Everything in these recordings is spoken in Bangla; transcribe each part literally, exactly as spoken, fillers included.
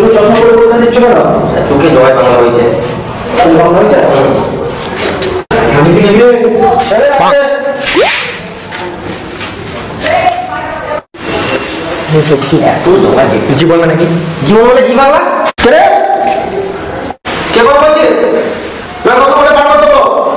চশমা পরে কোথায় দিচ্ছ কেন? চোখে জয় বাংলা হয়েছে। বাংলা হয়েছে? আমি কি নিয়ে জীবন মানে কি? জীবন মানে জি বাংলা। কে কে কথা বলছিস? কত বলে পারবো তো?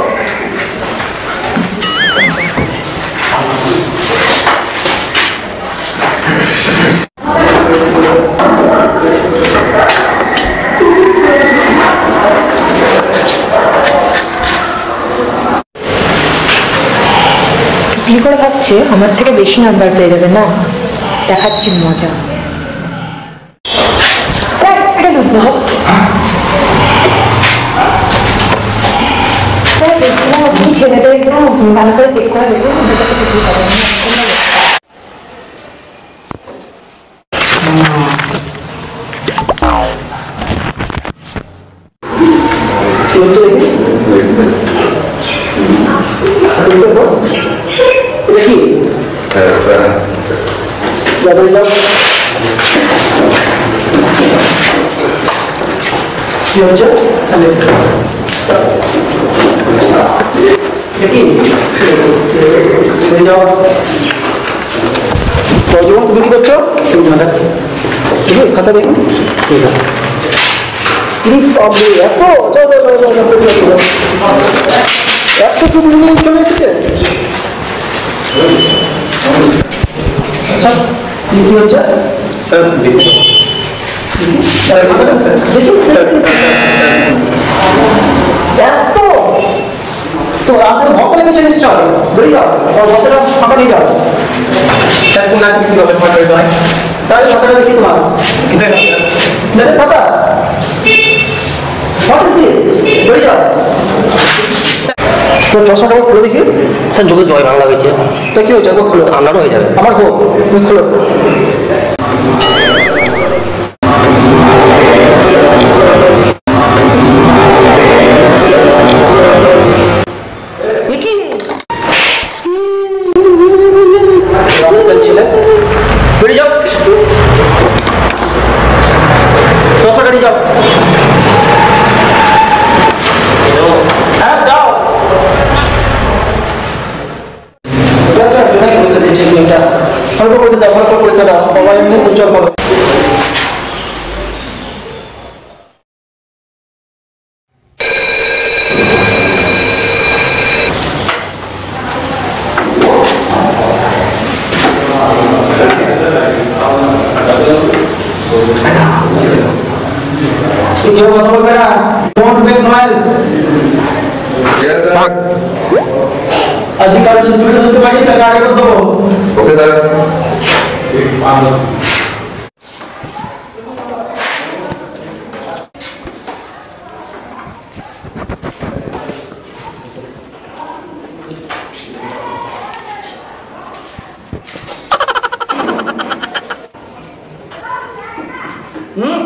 কি করে ভাবছে আমার থেকে বেশি নাম্বার পেয়ে যাবে না? দেখাচ্ছি মজা। স্যার এটা বুঝবো স্যার দেখছিলাম আপনি ছেলেদের একটু ভালো করে চেক করে দেখুন। কি হচ্ছে? তুমি কি করছো? খাতা দেখুন। এত এত তুমি চলে এসেছে। কি হচ্ছে? তো আপনার বস্তা নিচে নিশ্চয় বেরিয়ে যাও, বস্তাটা ফাঁকা নিয়ে যাও। কোন আছে কি হবে ফাঁকা নয়, তাহলে ফাঁকাটা দেখি তোমার কিসের ফাঁকা বেরিয়ে যাও। তো চশমাটা খুলে দেখি। স্যার চোখে জয় বাংলা হয়েছে। তো কি হয়েছে? খুলো, আপনারও হয়ে যাবে। আমার হোক, তুমি খুলো। আজকাল যদি চুরি ধরতে পারি তাহলে আগে করে দেবো। Okay sir. হুম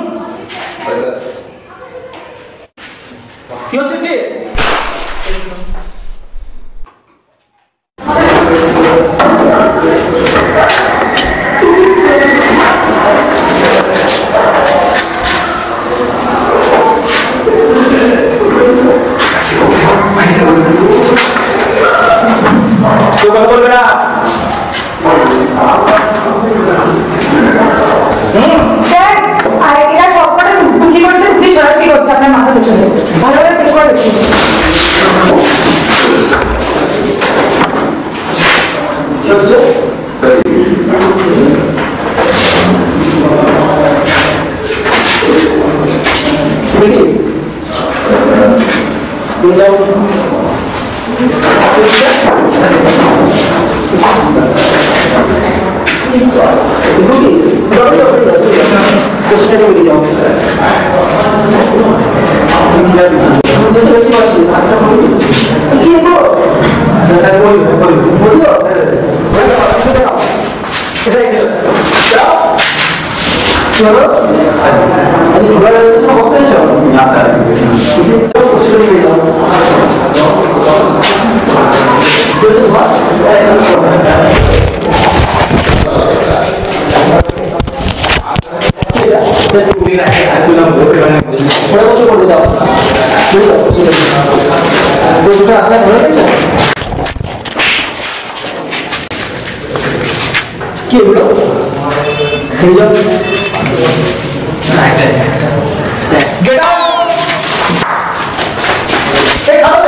কি হচ্ছে কি? Kita কি এগুলো এই যাও গেট আউট এই খাবে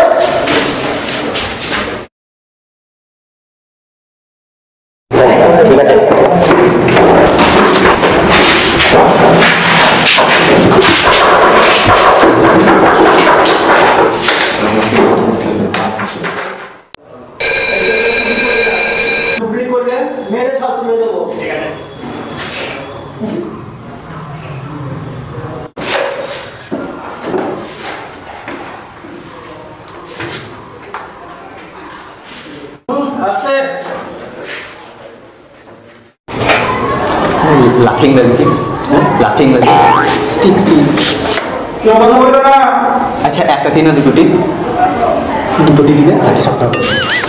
ঠিক আছে চুগলি করলে মেরে ছাত্র হয়ে যাবো ঠিক আছে আস্তে লাফিং লাগছে লাফিং লাগছে স্টিক স্টিক কেউ কথা বলবে না আচ্ছা একটা টি না দুটো টি দুটো টি দিলে লাঠি শক্ত হবে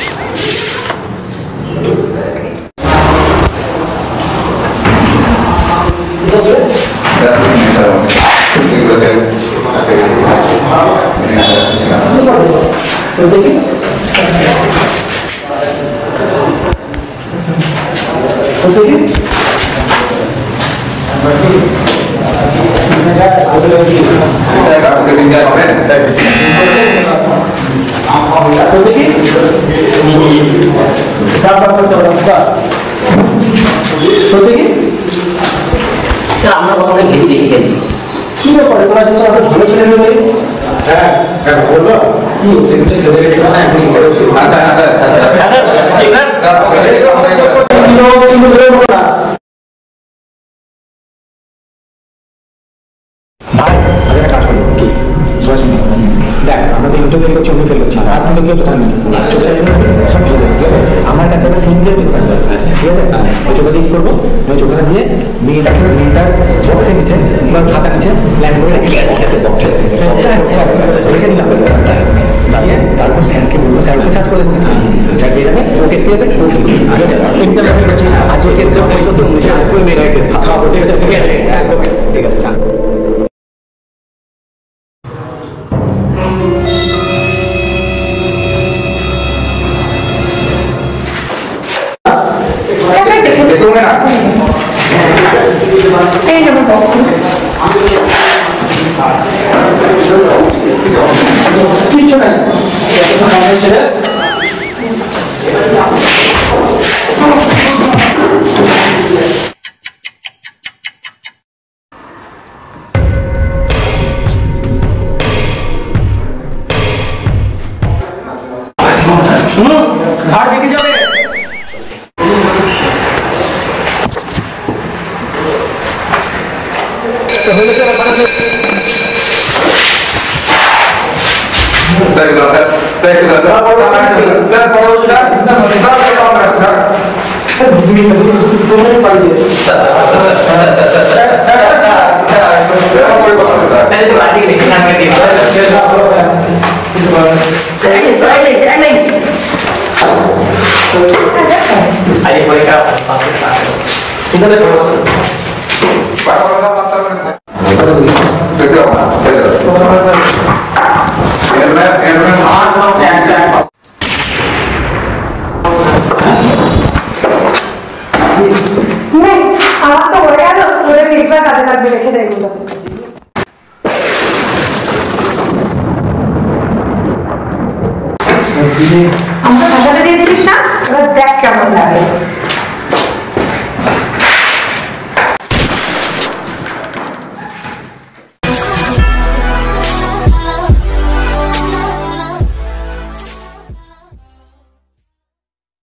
দেখি দেখি আমরা কখনো ভেবে দেখি যাই কি ব্যাপারে তোরা যে সব ভালো ছেলে মেয়ে হ্যাঁ হ্যাঁ বললো কি এগুলো ছেলেদের ঠিক আছে এখন করে আচ্ছা আচ্ছা আচ্ছা ঠিক আছে স্যার ভাই আজ একটা কাজ করি কি সবাই শুনে দেখ আমরা তো ইউটিউব ফেল করছি অন্য ফেল করছি আজ আমরা কেউ চোখা নেই চোখে সব ফেল ঠিক আছে আমার কাছে একটা সিঙ্গেল চোখ থাকবে ঠিক আছে ওই চোখে দিয়ে কী করবো ওই চোখটা দিয়ে মেয়েটাকে মেয়েটার বক্সের নিচে বা খাতার নিচে ল্যান্ড করে রেখে গেছে বক্সে রেখে দিলাম দিয়ে তারপর স্যারকে বলবো স্যার ওকে সার্চ করে দেখুন স্যার পেয়ে যাবে ও কেস পেয়ে যাবে ও ফেল করবে ঠিক আছে আজকে কেস দেওয়া হয়ে গেছে আজকে ওই মেয়েরা কেস খাওয়াবো ঠিক আছে ঠিক আছে ঠিক আছে দেখুন না এই যেমন বক্স কিচ্ছু নাই ছেলে ঘাট বেঁকে যাবে Saya sudah, saya, saya sudah, saya baru, saya baru, saya, saya baru, saya. আমার তো হয়ে গেল ওদের নিজেরা কাজে লাগবে রেখে দেয় এগুলো আমাকে ভাষাতে দিয়েছিলিস না এবার দেখ কেমন লাগে